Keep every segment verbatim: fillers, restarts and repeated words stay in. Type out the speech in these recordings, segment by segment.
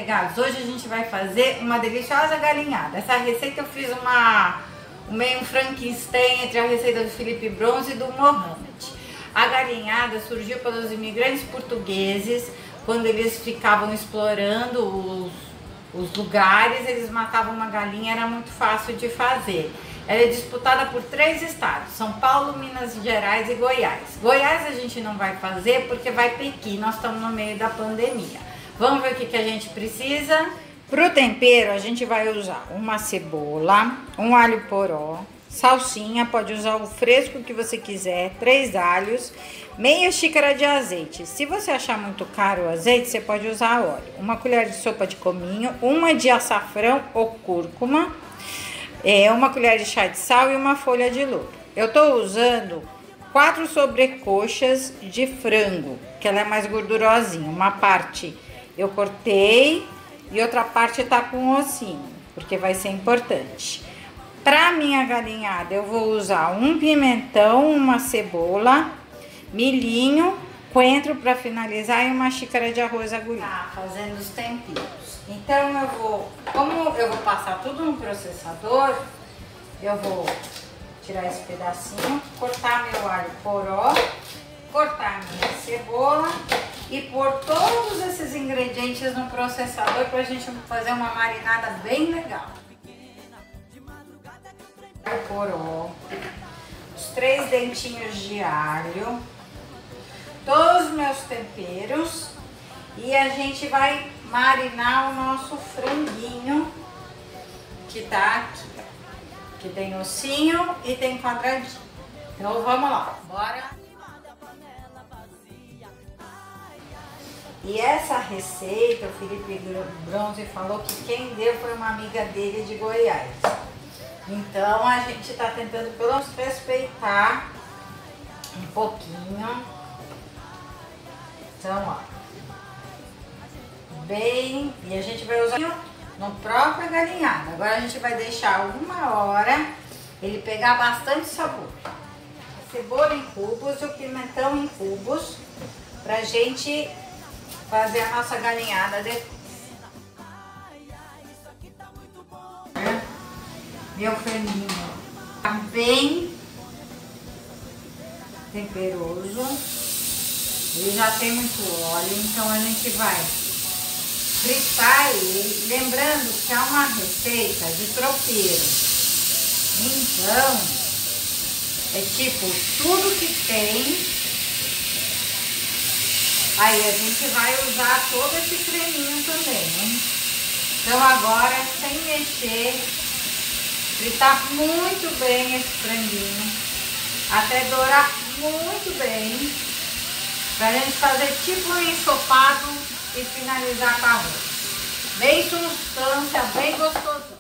carregados. Hoje a gente vai fazer uma deliciosa galinhada. Essa receita eu fiz uma meio um Frankenstein entre a receita do Felipe Bronze e do Mohamed. A galinhada surgiu pelos imigrantes portugueses, quando eles ficavam explorando os, os lugares, eles matavam uma galinha, era muito fácil de fazer. Ela é disputada por três estados, São Paulo, Minas Gerais e Goiás. Goiás a gente não vai fazer porque vai pequi, nós estamos no meio da pandemia. Vamos ver o que, que a gente precisa? Para o tempero a gente vai usar uma cebola, um alho poró, salsinha, pode usar o fresco que você quiser, três alhos, meia xícara de azeite. Se você achar muito caro o azeite, você pode usar óleo. Uma colher de sopa de cominho, uma de açafrão ou cúrcuma, é, uma colher de chá de sal e uma folha de louro. Eu estou usando quatro sobrecoxas de frango, que ela é mais gordurosinha. Uma parte eu cortei e outra parte tá com ossinho, porque vai ser importante. Para minha galinhada eu vou usar um pimentão, uma cebola, milhinho, coentro para finalizar e uma xícara de arroz agulhado. Tá fazendo os temperos. Então eu vou, como eu vou passar tudo no processador, eu vou tirar esse pedacinho, cortar meu alho poró, cortar minha cebola e pôr todos esses ingredientes no processador para a gente fazer uma marinada bem legal. Alho poró, os três dentinhos de alho, todos os meus temperos e a gente vai marinar o nosso franguinho que tá aqui, ó, que tem ossinho e tem quadradinho. Então vamos lá, bora! E essa receita, o Felipe Bronze falou que quem deu foi uma amiga dele de Goiás. Então a gente tá tentando pelo menos respeitar um pouquinho. Então, ó. Bem, e a gente vai usar no próprio galinhada. Agora a gente vai deixar uma hora ele pegar bastante sabor. A cebola em cubos e o pimentão em cubos pra gente fazer a nossa galinhada depois. Meu franguinho tá bem temperoso, ele já tem muito óleo, então a gente vai fritar ele, lembrando que é uma receita de tropeiro, então é tipo tudo que tem, aí a gente vai usar todo esse creminho também, né? Então agora, sem mexer, fritar muito bem esse franguinho, até dourar muito bem, pra gente fazer tipo um ensopado e finalizar com arroz. Bem substância, bem gostoso.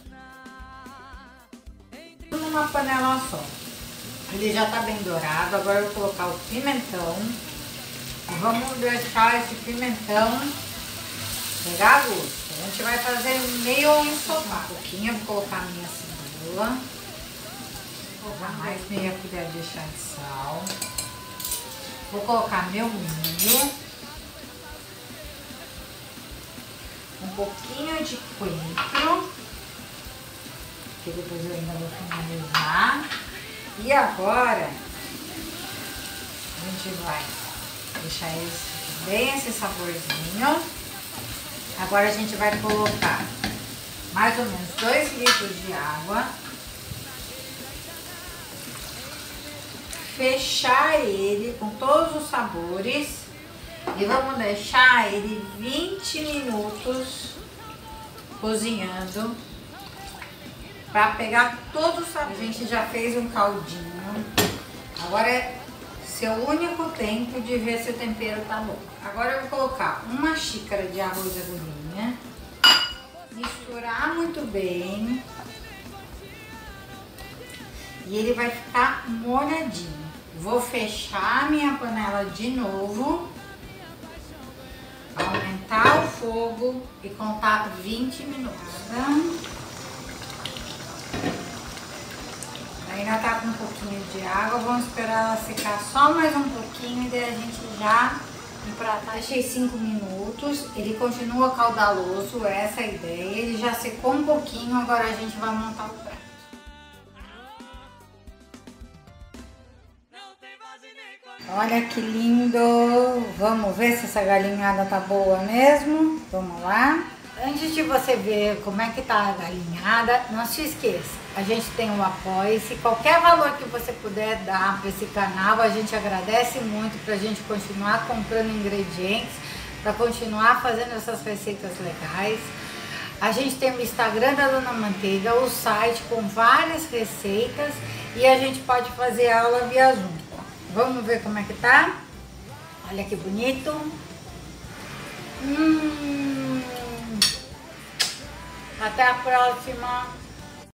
Numa panela só. Ele já tá bem dourado, agora eu vou colocar o pimentão. E vamos deixar esse pimentão pegar gosto. A gente vai fazer meio ensopado. Um pouquinho, eu vou colocar a minha cebola. Vou colocar mais meia colher de chá de sal. Vou colocar meu milho. Um pouquinho de coentro. Que depois eu ainda vou finalizar. E agora a gente vai deixar esse, bem esse saborzinho. Agora a gente vai colocar mais ou menos dois litros de água. Fechar ele com todos os sabores. E vamos deixar ele vinte minutos cozinhando para pegar todo o sabor. A gente já fez um caldinho. Agora é seu único tempo de ver se o tempero tá bom. Agora eu vou colocar uma xícara de arroz agulhinha, misturar muito bem e ele vai ficar molhadinho. Vou fechar a minha panela de novo, aumentar o fogo e contar vinte minutos. Ainda tá com um pouquinho de água, vamos esperar ela secar só mais um pouquinho e daí a gente já Empratar. Deixei cinco minutos, ele continua caudaloso, essa é a ideia. Ele já secou um pouquinho, agora a gente vai montar o prato. Olha que lindo! Vamos ver se essa galinhada tá boa mesmo? Vamos lá. Antes de você ver como é que tá a galinhada, não se esqueça, a gente tem o Apoie-se. Qualquer valor que você puder dar para esse canal, a gente agradece muito, pra gente continuar comprando ingredientes, para continuar fazendo essas receitas legais. A gente tem o Instagram da Dona Manteiga, o site com várias receitas e a gente pode fazer aula via Zoom. Vamos ver como é que tá? Olha que bonito. Hum. Até a próxima.